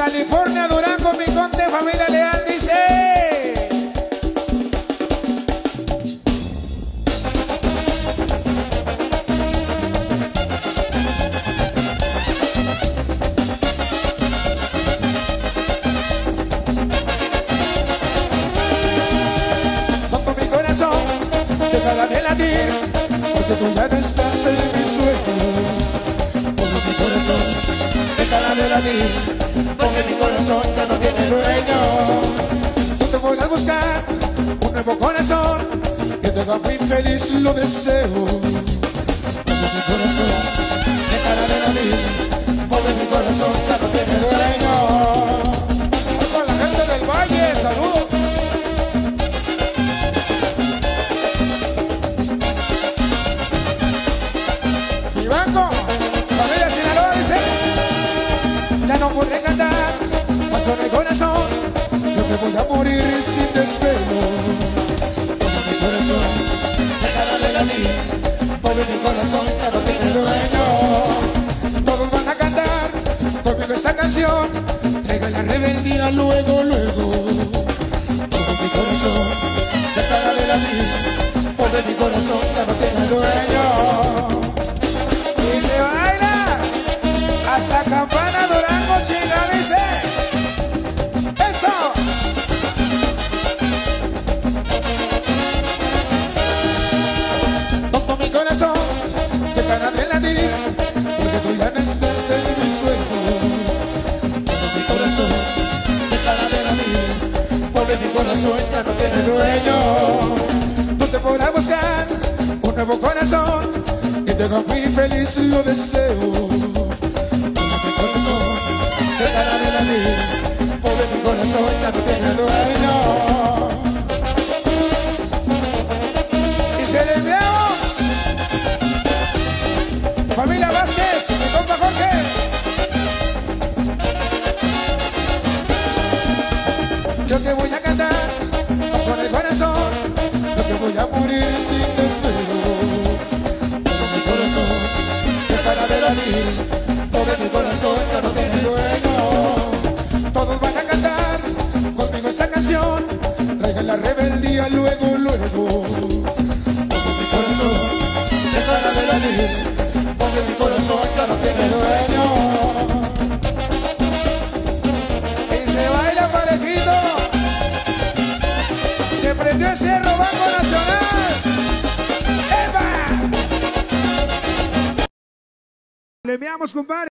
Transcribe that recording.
California, Durango, mi conde, familia leal, dice. Toco mi corazón, dejará de latir, porque tú ya no estás en mis sueños. Toco mi corazón, dejará de latir, porque mi corazón ya no tiene dueño. No te podrás buscar un nuevo corazón que te haga muy feliz, lo deseo. Porque mi corazón dejará de latir, porque mi corazón ya no tiene dueño. Con la gente del Valle, saludos. Mi banco, familia Sinaloa, dice. Ya no podré cantar más con el corazón, yo me voy a morir sin desvelo. Porque mi corazón dejará de latir, porque mi corazón ya no tiene dueño. Todos van a cantar conmigo esta canción, traiga la rebeldía luego, luego. Porque mi corazón dejará de latir, porque mi corazón ya no tiene dueño. Y se baila hasta Campana, Durango, chinga, dice. ¡Eso! Toco mi corazón, dejará de latir, porque tú ya no estás en mis sueños. Toco mi corazón, dejará de latir, porque mi corazón ya no tiene dueño. No te podrás buscar un nuevo corazón que te haga muy feliz, lo deseo. Dejará de latir, porque mi corazón ya no tiene dueño. Y se le enviamos familia Vázquez, mi compa Jorge. Yo te voy a cantar más con el corazón, yo te voy a morir sin desvelo. Porque mi corazón dejará de latir, porque mi corazón ya no tiene dueño. Todos van a cantar conmigo esta canción, traigan la rebeldía luego, luego. Porque mi corazón dejará de latir, porque mi corazón ya no tiene dueño. Y se baila parejito, se prendió el Cerro Banco Nacional. ¡Epa! Le enviamos, compadre.